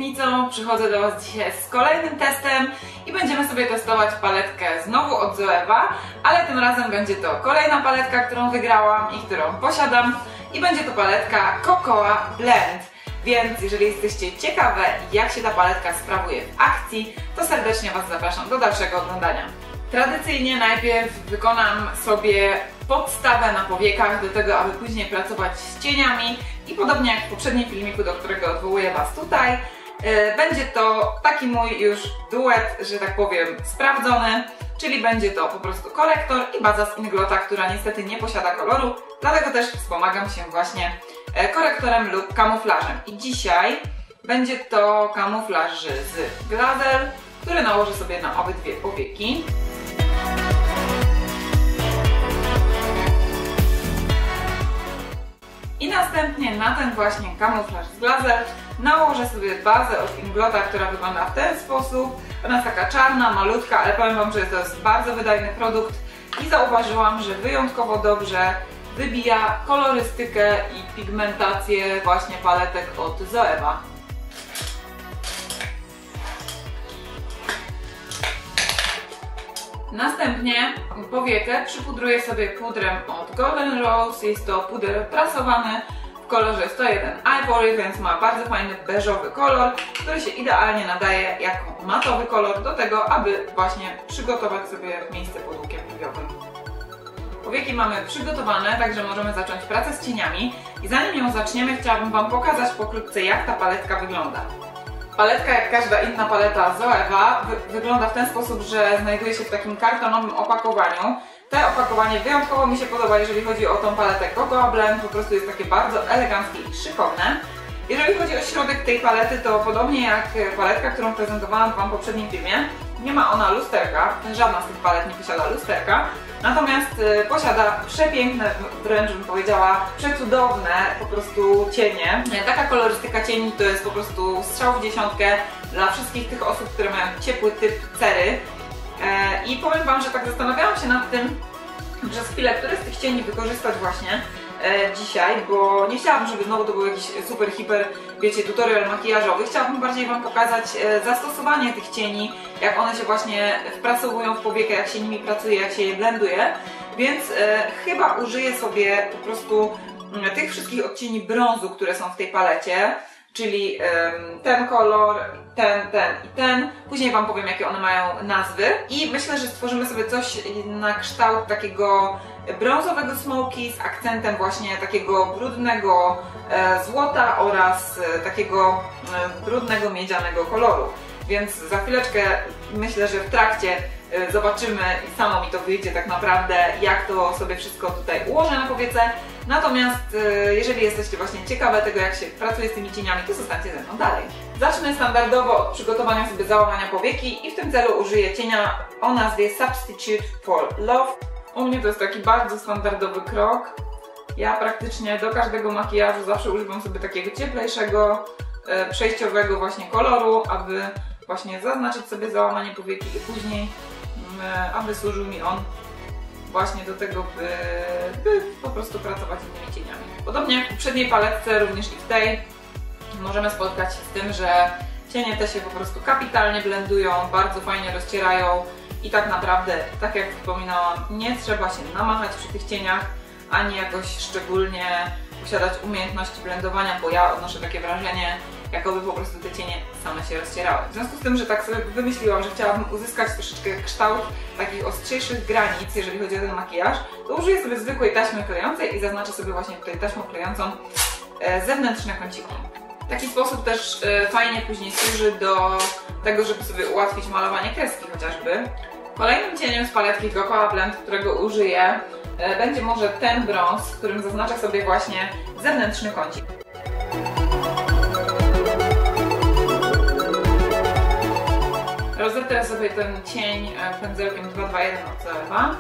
obietnicą przychodzę do Was dzisiaj z kolejnym testem i będziemy sobie testować paletkę znowu od Zoewa, ale tym razem będzie to kolejna paletka, którą wygrałam i którą posiadam i będzie to paletka Cocoa Blend. Więc jeżeli jesteście ciekawe, jak się ta paletka sprawuje w akcji, to serdecznie Was zapraszam do dalszego oglądania. Tradycyjnie najpierw wykonam sobie podstawę na powiekach do tego, aby później pracować z cieniami i podobnie jak w poprzednim filmiku, do którego odwołuję Was tutaj, będzie to taki mój już duet, że tak powiem, sprawdzony, czyli będzie to po prostu korektor i baza z Inglota, która niestety nie posiada koloru, dlatego też wspomagam się właśnie korektorem lub kamuflażem. I dzisiaj będzie to kamuflaż z Glazel, który nałożę sobie na obydwie powieki. I następnie na ten właśnie kamuflaż z Glazel nałożę sobie bazę od Inglota, która wygląda w ten sposób. Ona jest taka czarna, malutka, ale powiem Wam, że to jest bardzo wydajny produkt i zauważyłam, że wyjątkowo dobrze wybija kolorystykę i pigmentację właśnie paletek od Zoewa. Następnie powiekę przypudruję sobie pudrem od Golden Rose. Jest to puder prasowany w kolorze 101 Ivory, więc ma bardzo fajny beżowy kolor, który się idealnie nadaje jako matowy kolor do tego, aby właśnie przygotować sobie miejsce pod łukiem brwiowym. Powieki mamy przygotowane, także możemy zacząć pracę z cieniami i zanim ją zaczniemy, chciałabym Wam pokazać pokrótce, jak ta paletka wygląda. Paletka, jak każda inna paleta Zoewa, wygląda w ten sposób, że znajduje się w takim kartonowym opakowaniu. To opakowanie wyjątkowo mi się podoba, jeżeli chodzi o tą paletę Cocoa Blend, po prostu jest takie bardzo eleganckie i szykowne. Jeżeli chodzi o środek tej palety, to podobnie jak paletka, którą prezentowałam Wam w poprzednim filmie, nie ma ona lusterka, żadna z tych palet nie posiada lusterka, natomiast posiada przepiękne, wręcz bym powiedziała przecudowne po prostu cienie. Taka kolorystyka cieni to jest po prostu strzał w dziesiątkę dla wszystkich tych osób, które mają ciepły typ cery. I powiem Wam, że tak zastanawiałam się nad tym przez chwilę, które z tych cieni wykorzystać właśnie dzisiaj, bo nie chciałabym, żeby znowu to był jakiś super, hiper, wiecie, tutorial makijażowy. Chciałabym bardziej Wam pokazać zastosowanie tych cieni, jak one się właśnie wprasowują w powiekę, jak się nimi pracuje, jak się je blenduje. Więc chyba użyję sobie po prostu tych wszystkich odcieni brązu, które są w tej palecie. Czyli ten kolor, ten i ten. Później Wam powiem, jakie one mają nazwy. I myślę, że stworzymy sobie coś na kształt takiego brązowego smoky z akcentem właśnie takiego brudnego złota oraz takiego brudnego miedzianego koloru. Więc za chwileczkę myślę, że w trakcie zobaczymy i samo mi to wyjdzie tak naprawdę, jak to sobie wszystko tutaj ułożę na powiece. Natomiast jeżeli jesteście właśnie ciekawe tego, jak się pracuje z tymi cieniami, to zostańcie ze mną dalej. Zacznę standardowo od przygotowania sobie załamania powieki i w tym celu użyję cienia o nazwie Substitute for Love. U mnie to jest taki bardzo standardowy krok. Ja praktycznie do każdego makijażu zawsze używam sobie takiego cieplejszego, przejściowego właśnie koloru, aby właśnie zaznaczyć sobie załamanie powieki i później, aby służył mi on właśnie do tego, by po prostu pracować z tymi cieniami. Podobnie jak w poprzedniej paletce, również i w tej możemy spotkać się z tym, że cienie te się po prostu kapitalnie blendują, bardzo fajnie rozcierają i tak naprawdę, tak jak wspominałam, nie trzeba się namachać przy tych cieniach, ani jakoś szczególnie posiadać umiejętności blendowania, bo ja odnoszę takie wrażenie, jakoby po prostu te cienie same się rozcierały. W związku z tym, że tak sobie wymyśliłam, że chciałabym uzyskać troszeczkę kształt takich ostrzejszych granic, jeżeli chodzi o ten makijaż, to użyję sobie zwykłej taśmy klejącej i zaznaczę sobie właśnie tutaj taśmą klejącą zewnętrzne kąciki. W taki sposób też fajnie później służy do tego, żeby sobie ułatwić malowanie kreski chociażby. Kolejnym cieniem z paletki Cocoa Blend, którego użyję, będzie może ten brąz, którym zaznaczę sobie właśnie zewnętrzny kącik. Rozetrę sobie ten cień pędzelkiem 221 od Zoewa.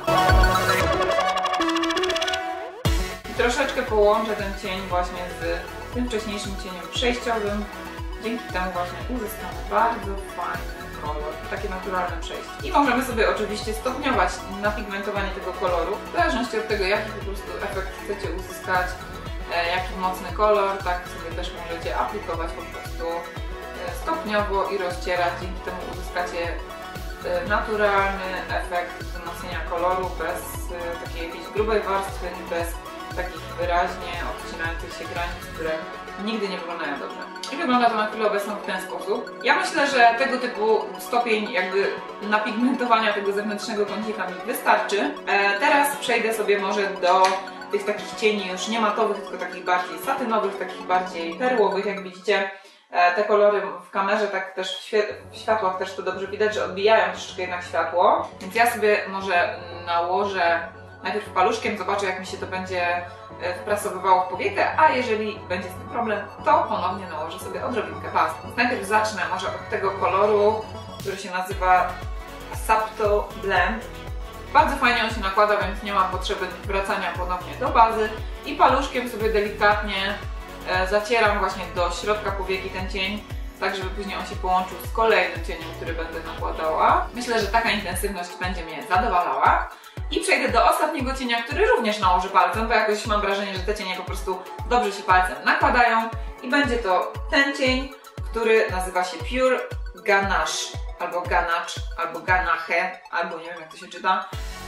I troszeczkę połączę ten cień właśnie z tym wcześniejszym cieniem przejściowym. Dzięki temu właśnie uzyskamy bardzo fajny kolor, takie naturalne przejście. I możemy sobie oczywiście stopniować napigmentowanie tego koloru, w zależności od tego, jaki po prostu efekt chcecie uzyskać, jaki mocny kolor, tak sobie też możecie aplikować po prostu stopniowo i rozcierać. Dzięki temu uzyskacie naturalny efekt wzmocnienia koloru bez takiej jakiejś grubej warstwy i bez takich wyraźnie odcinających się granic, które nigdy nie wyglądają dobrze. I wygląda to na chwilę obecną w ten sposób. Ja myślę, że tego typu stopień jakby napigmentowania tego zewnętrznego kącika mi wystarczy. Teraz przejdę sobie może do tych takich cieni już nie matowych, tylko takich bardziej satynowych, takich bardziej perłowych. Jak widzicie, te kolory w kamerze, tak też w światłach też to dobrze widać, że odbijają troszeczkę jednak światło. Więc ja sobie może nałożę najpierw paluszkiem, zobaczę jak mi się to będzie wprasowywało w powiekę, a jeżeli będzie z tym problem, to ponownie nałożę sobie odrobinkę pasty. Więc najpierw zacznę może od tego koloru, który się nazywa Subtle Blend. Bardzo fajnie on się nakłada, więc nie mam potrzeby wracania ponownie do bazy i paluszkiem sobie delikatnie zacieram właśnie do środka powieki ten cień, tak żeby później on się połączył z kolejnym cieniem, który będę nakładała. Myślę, że taka intensywność będzie mnie zadowalała. I przejdę do ostatniego cienia, który również nałożę palcem, bo jakoś mam wrażenie, że te cienie po prostu dobrze się palcem nakładają. I będzie to ten cień, który nazywa się Pure Ganache, albo Ganache, albo Ganache, albo nie wiem jak to się czyta.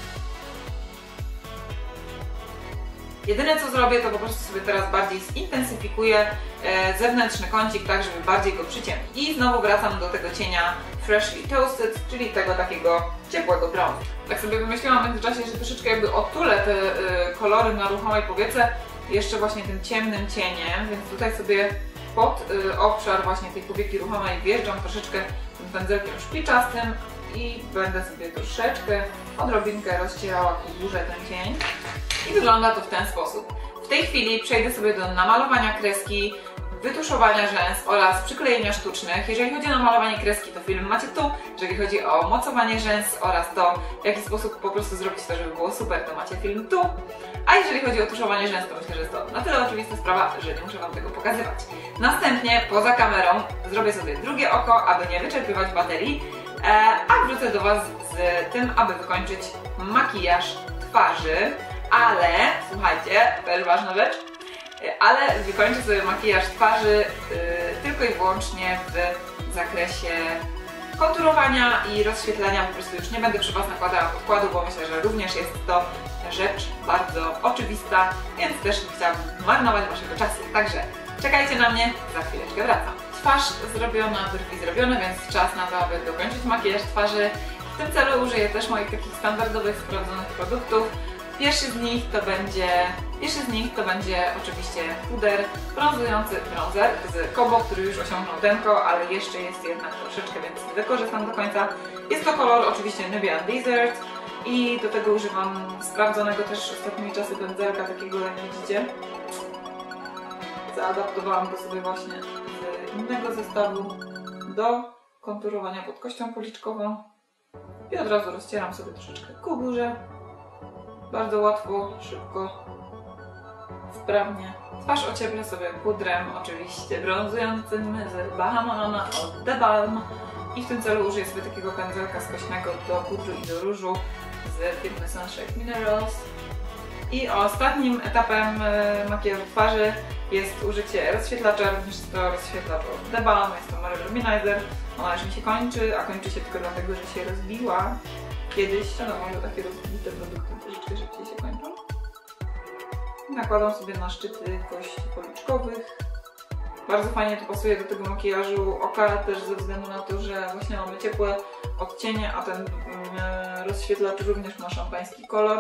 Jedyne co zrobię, to po prostu sobie teraz bardziej zintensyfikuję zewnętrzny kącik, tak żeby bardziej go przyciemnić. I znowu wracam do tego cienia Freshly Toasted, czyli tego takiego ciepłego brązu. Tak sobie wymyśliłam w międzyczasie, że troszeczkę jakby otulę te kolory na ruchomej powiece jeszcze właśnie tym ciemnym cieniem, więc tutaj sobie pod obszar właśnie tej powieki ruchomej wjeżdżam troszeczkę tym pędzelkiem szpiczastym i będę sobie troszeczkę, odrobinkę rozcierała ku górze ten cień. I wygląda to w ten sposób. W tej chwili przejdę sobie do namalowania kreski, wytuszowania rzęs oraz przyklejenia sztucznych. Jeżeli chodzi o namalowanie kreski, to film macie tu. Jeżeli chodzi o mocowanie rzęs oraz to, w jaki sposób po prostu zrobić to, żeby było super, to macie film tu. A jeżeli chodzi o tuszowanie rzęs, to myślę, że jest to na tyle oczywista sprawa, że nie muszę Wam tego pokazywać. Następnie, poza kamerą, zrobię sobie drugie oko, aby nie wyczerpywać baterii, a wrócę do Was z tym, aby wykończyć makijaż twarzy. Ale, słuchajcie, też ważna rzecz, ale wykończę sobie makijaż twarzy tylko i wyłącznie w zakresie konturowania i rozświetlania. Po prostu już nie będę przy Was nakładała podkładu, bo myślę, że również jest to rzecz bardzo oczywista, więc też nie chciałabym marnować Waszego czasu. Także czekajcie na mnie, za chwileczkę wracam. Twarz zrobiona, brwi zrobione, więc czas na to, aby dokończyć makijaż twarzy. W tym celu użyję też moich takich standardowych, sprawdzonych produktów. Pierwszy z nich to będzie oczywiście puder brązujący bronzer z Kobo, który już osiągnął denko, ale jeszcze jest jednak troszeczkę, więc nie wykorzystam do końca. Jest to kolor oczywiście Nubian Desert i do tego używam sprawdzonego też ostatnimi czasy pędzelka, takiego jak widzicie. Zaadaptowałam go sobie właśnie z innego zestawu do konturowania pod kością policzkową i od razu rozcieram sobie troszeczkę ku górze. Bardzo łatwo, szybko, sprawnie. Twarz ocieplę sobie pudrem, oczywiście brązującym z Bahamonana od The Balm. I w tym celu użyję sobie takiego pędzelka skośnego do pudru i do różu z firmy Sunshine Minerals. I ostatnim etapem makijażu twarzy jest użycie rozświetlacza, również jest to rozświetlacz od The Balm, jest to Mary Luminizer. Ona już mi się kończy, a kończy się tylko dlatego, że się rozbiła. Kiedyś, no może takie rozbite produkty troszeczkę szybciej się kończą. Nakładam sobie na szczyty kości policzkowych. Bardzo fajnie to pasuje do tego makijażu oka, też ze względu na to, że właśnie mamy ciepłe odcienie, a ten rozświetlacz również ma szampański kolor.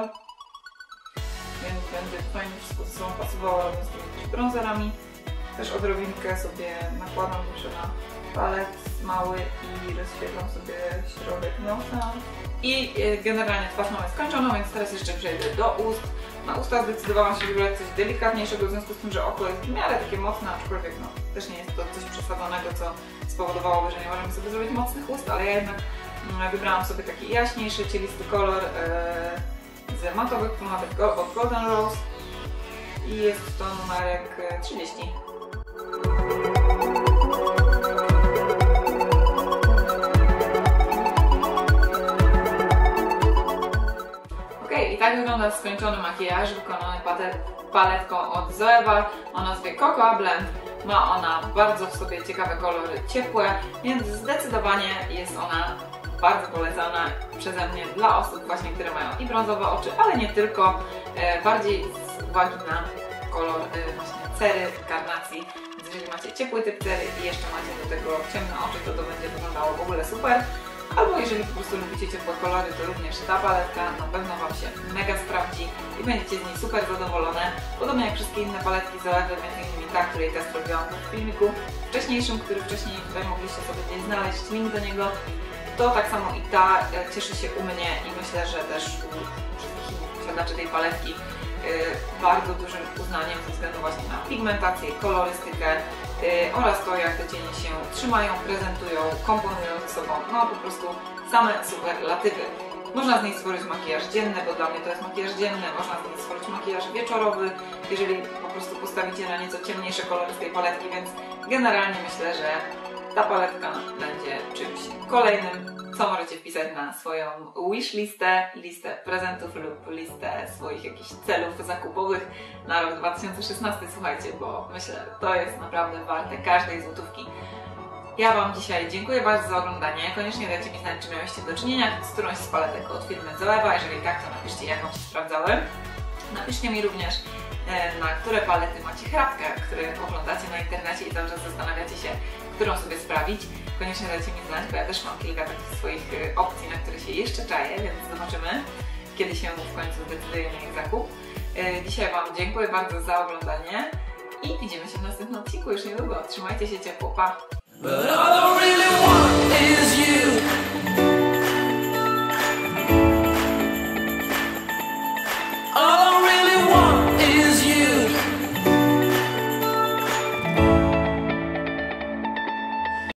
Więc będzie fajnie wszystko ze sobą pasowało razem z tymi bronzerami. Też odrobinkę sobie nakładam jeszcze na palec mały i rozświetlam sobie środek nosa. I generalnie twarz mamy skończoną, więc teraz jeszcze przejdę do ust. Na usta zdecydowałam się wybrać coś delikatniejszego, w związku z tym, że oko jest w miarę takie mocne, aczkolwiek no, też nie jest to coś przesadzonego, co spowodowałoby, że nie możemy sobie zrobić mocnych ust, ale ja jednak wybrałam sobie taki jaśniejszy, cielisty kolor z matowych pomadek od Golden Rose i jest to numerek 30. Tak wygląda skończony makijaż wykonany paletką od Zoeva o nazwie Cocoa Blend. Ma ona bardzo w sobie ciekawe kolory ciepłe, więc zdecydowanie jest ona bardzo polecana przeze mnie dla osób właśnie, które mają i brązowe oczy, ale nie tylko, bardziej z uwagi na kolor właśnie cery, karnacji. Więc jeżeli macie ciepły typ cery i jeszcze macie do tego ciemne oczy, to będzie wyglądało w ogóle super. Albo jeżeli po prostu lubicie ciepłe kolory, to również ta paletka na pewno Wam się mega sprawdzi i będziecie z niej super zadowolone. Podobnie jak wszystkie inne paletki Zoevy, m.in. ta, której test robiłam w filmiku wcześniejszym, który wcześniej tutaj mogliście sobie gdzieś znaleźć link do niego. To tak samo i ta cieszy się u mnie i myślę, że też u wszystkich innych posiadaczy tej paletki bardzo dużym uznaniem ze względu właśnie na pigmentację, kolorystykę oraz to, jak te cienie się trzymają, prezentują, komponują ze sobą. No po prostu same superlatywy. Można z niej stworzyć makijaż dzienny, bo dla mnie to jest makijaż dzienny. Można z niej stworzyć makijaż wieczorowy, jeżeli po prostu postawicie na nieco ciemniejsze kolory z tej paletki, więc generalnie myślę, że ta paletka będzie czymś kolejnym, co możecie wpisać na swoją wishlistę, listę prezentów lub listę swoich jakichś celów zakupowych na rok 2016. Słuchajcie, bo myślę, to jest naprawdę warte każdej złotówki. Ja Wam dzisiaj dziękuję bardzo za oglądanie. Koniecznie dajcie mi znać, czy miałyście do czynienia z którąś z paletek od firmy Zoeva. Jeżeli tak, to napiszcie, jak Wam się sprawdzały. Napiszcie mi również, na które palety macie chrapkę, które oglądacie na internecie i cały czas zastanawiacie się, którą sobie sprawić. Koniecznie dajcie mi znać, bo ja też mam kilka takich swoich opcji, na które się jeszcze czaję, więc zobaczymy, kiedy się w końcu zdecyduję na ich zakup. Dzisiaj Wam dziękuję bardzo za oglądanie i widzimy się w następnym odcinku już niedługo. Trzymajcie się ciepło, pa! But all I really want is you.